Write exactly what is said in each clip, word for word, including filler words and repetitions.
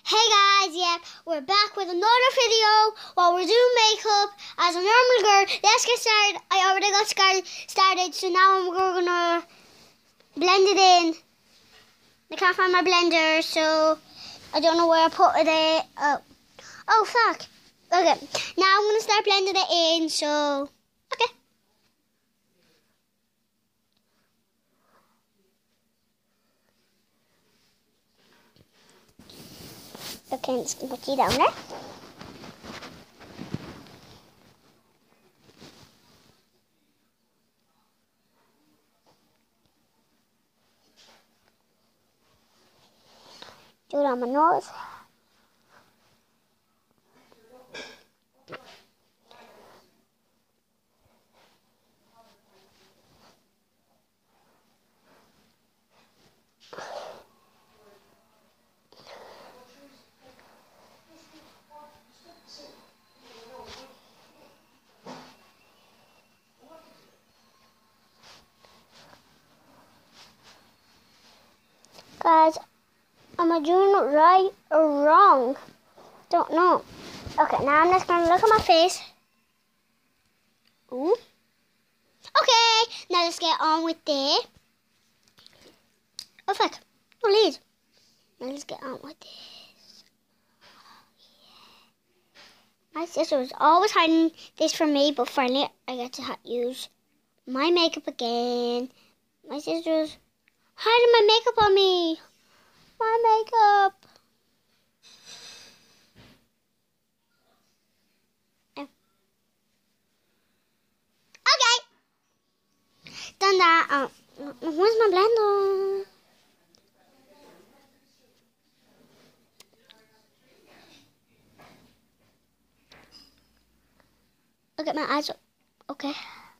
Hey guys, yeah, we're back with another video while we're doing makeup as a normal girl. Let's get started. I already got started, started so now we're gonna blend it in. I can't find my blender, so I don't know where I put it in. Oh, oh fuck. Okay, now I'm gonna start blending it in, so, okay. Okay, I'm just gonna put you down there. Do it on my nose. Guys, am I doing it right or wrong? Don't know. Okay, now I'm just gonna look at my face. Ooh. Okay, now let's get on with it. Oh fuck, no lead. Now let's get on with this. Oh, yeah. My sister was always hiding this from me, but finally I get to use my makeup again. My sister was hiding my makeup on me. My makeup. Done that. Oh, where's my blender? Look at my eyes. Okay.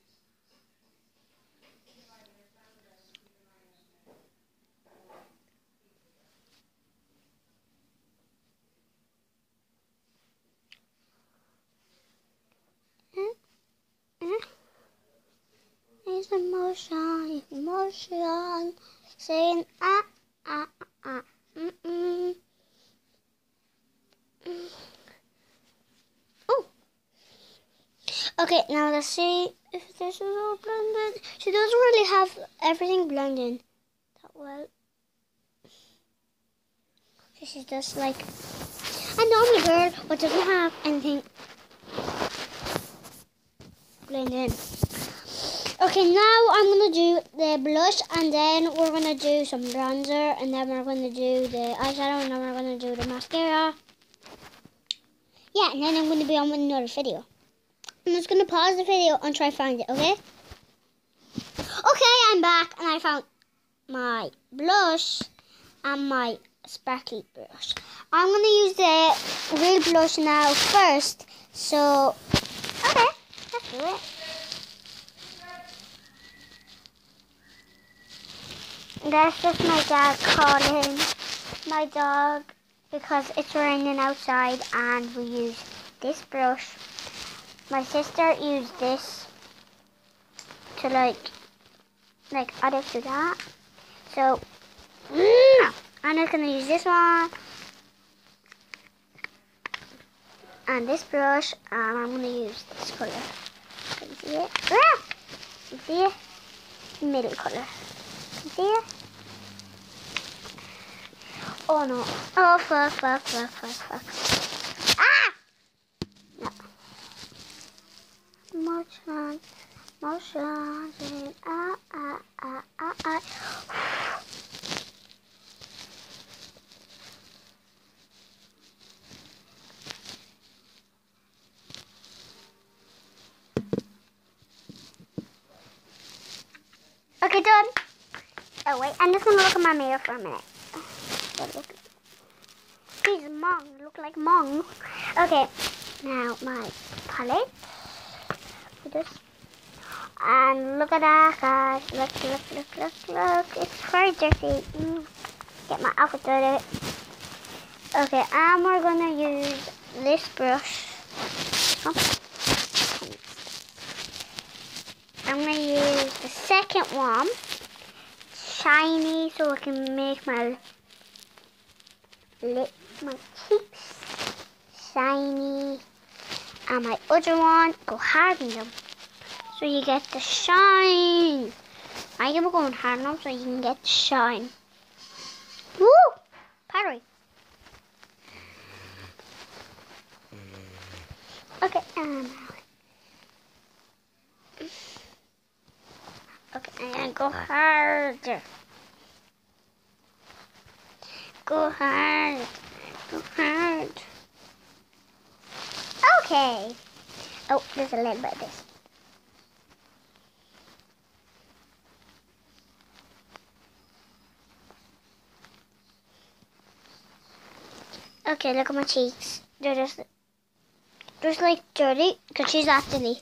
It's emotion, emotion, saying ah ah ah mm mm. mm. Oh. Okay, now let's see if this is all blended. She doesn't really have everything blended that well. This is just like a normal girl, but doesn't have anything blended. Okay, now I'm going to do the blush, and then we're going to do some bronzer, and then we're going to do the eyeshadow, and then we're going to do the mascara. Yeah, and then I'm going to be on with another video. I'm just going to pause the video and try to find it, okay? Okay, I'm back, and I found my blush and my sparkly brush. I'm going to use the real blush now first, so, okay, let's do it. That's just my dad calling my dog because it's raining outside and we use this brush. My sister used this to like, like I don't do that. So, I'm just going to use this one and this brush, and I'm going to use this colour. Can you see it? Can you see it? Middle colour. See it? Oh no. Oh fuck, fuck, fuck, fuck, fuck. Ah! No. Motion, motion, ah, ah, ah, ah, ah. Okay, done. Oh wait, I'm just gonna look at my mirror for a minute. He's Mong, look like Mong. Okay, now my palette. For this. And look at that, guys. Look, look, look, look, look. It's very dirty. Mm. Get my outfit dirty. Okay, and we're gonna use this brush. Oh. I'm gonna use the second one. Shiny, so I can make my lip my cheeks shiny, and my other one go hard on them, so you get the shine. I am going hard on them so you can get the shine. Woo! Parry. Okay, um, okay, and go harder. Go hard. Go hard. Okay. Oh, there's a little bit of this. Okay, look at my cheeks. They're just, just like dirty, because she's actually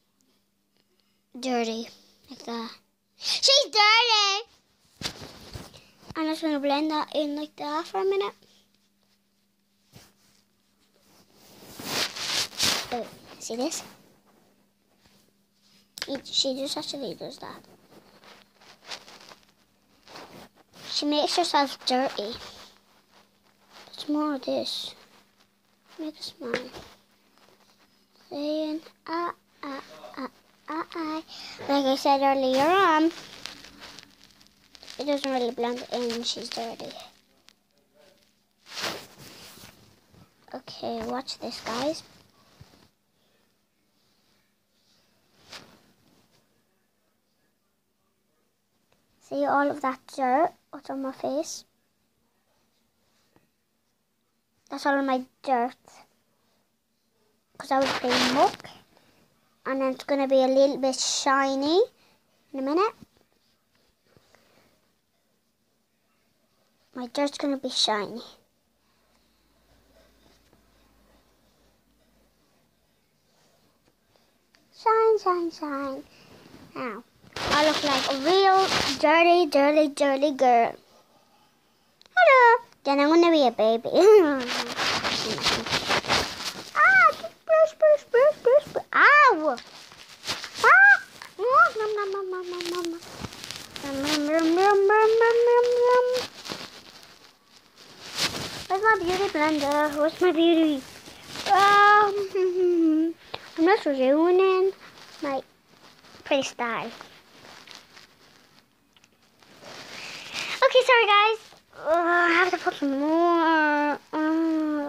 dirty, like that. She's dirty! I'm just going to blend that in like that for a minute. Oh, see this? She just actually does that. She makes herself dirty. There's more of this. Make a smile. Saying, ah, ah, ah, ah, ah. Like I said earlier on, it doesn't really blend in. She's dirty. Okay, watch this, guys. See all of that dirt what's on my face? That's all of my dirt. Because I was playing muck. And then it's going to be a little bit shiny in a minute. My dirt's going to be shiny. Shine, shine, shine. Now, I look like a real dirty, dirty, dirty girl. Hello. Then I'm going to be a baby. Ah, brush, brush, brush, brush, brush. Ow. Ah. Nom, nom, nom, nom, nom, nom, nom. Nom, nom, nom, nom, nom, nom, nom. Where's my beauty blender? Where's my beauty? Um, I'm just ruining my pretty style. Okay, sorry guys. Uh, I have to put some more. Uh,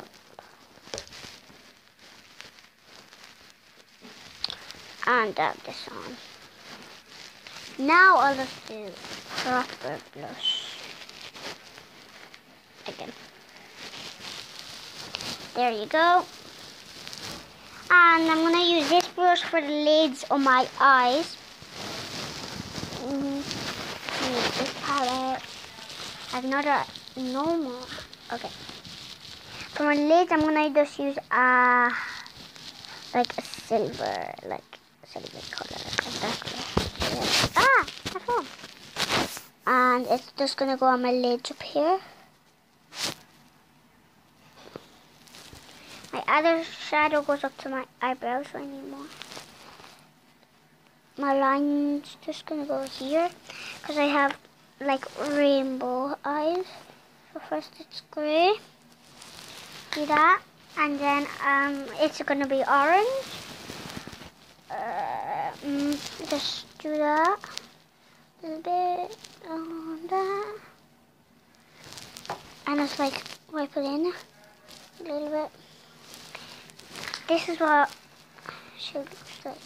and dab this on. Now I'll just do proper blush again. There you go. And I'm going to use this brush for the lids on my eyes. Mm-hmm. Use this palette. I have another normal. Okay. For my lids, I'm going to just use a, like a silver, like silver color. Like that color. Yeah. Ah, that's all. And it's just going to go on my lids up here. My other shadow goes up to my eyebrows, so I need more. My line's just gonna go here because I have like rainbow eyes. So first it's grey, see that, and then um, it's gonna be orange. Uh, mm, just do that a little bit on that, and just like wipe it in a little bit. This is what she looks like.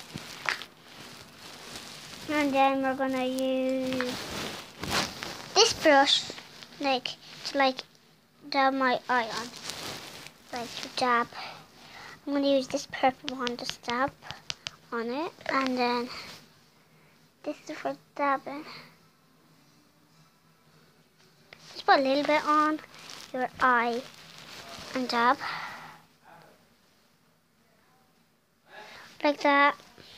And then we're gonna use this brush, like to like dab my eye on, like to dab. I'm gonna use this purple one to dab on it, and then this is for dabbing. Just put a little bit on your eye and dab. Like that,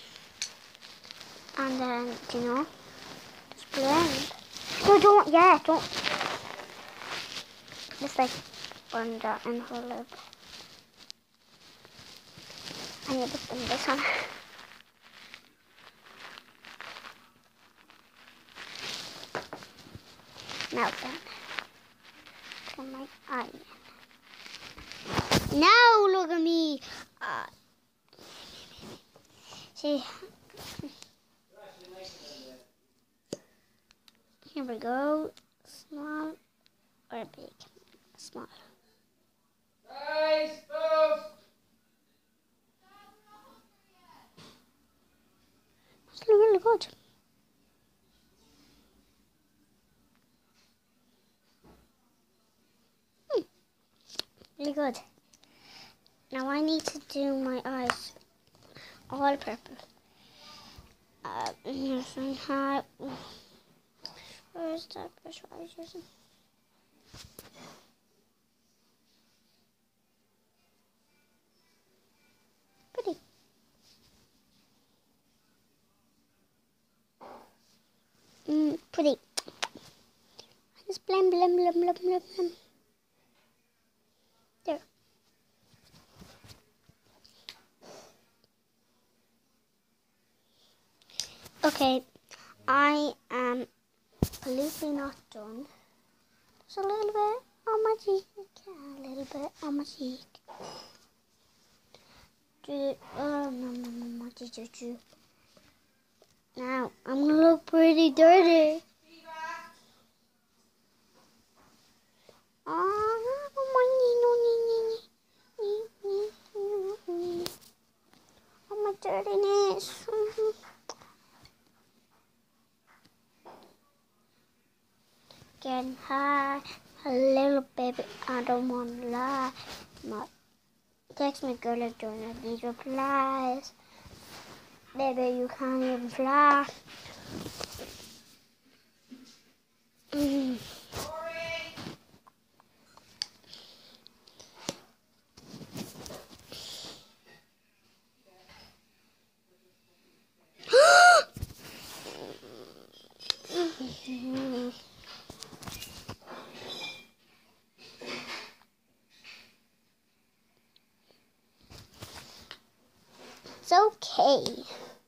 and then, you know, just blend. No, don't, yeah, don't. Just like burn that in her lip. I need to put this on. Now then, put my eye in. Now look at me. Uh, see. Here we go. Small or big? Small. Nice move. It's really good. Hmm. Really good. Now I need to do my eyes all purple. Uh, yes, and have. Where's that brush I was using? Pretty. Mm, pretty. Just blend, blend, blend, blend, blend, blend. There. Okay, I am completely not done. Just a little bit on my cheek. Yeah, a little bit on my cheek. Do it. Oh, no, no, no, no, do, do, do. Now, I'm going to look pretty dirty. Oh, my dirtiness. Getting high a little baby. I don't want to lie. My text me girl is doing these replies. Baby, you can't even fly. Mm. It's okay.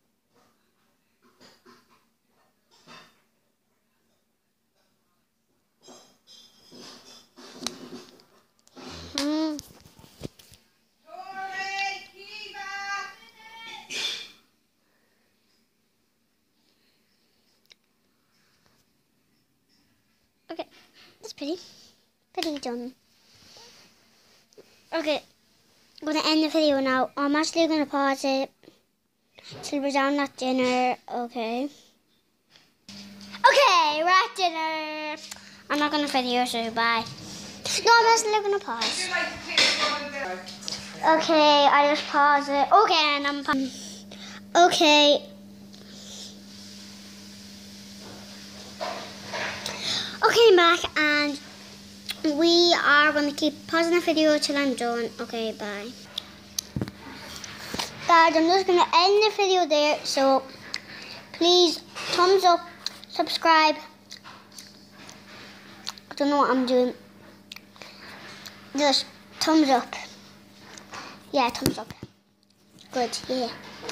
Hmm. Okay, that's pretty. Pretty done. Okay, I'm going to end the video now. I'm actually going to pause it till we're down at dinner. Okay. Okay, we're at dinner. I'm not going to video, so bye. No, I'm actually going to pause. Okay, I just pause it. Okay, and I'm pausing. Okay. Okay, I'm back, and we are going to keep pausing the video till I'm done. Okay, bye. Guys, I'm just going to end the video there, so please thumbs up, subscribe. I don't know what I'm doing. Just thumbs up. Yeah, thumbs up. Good, yeah.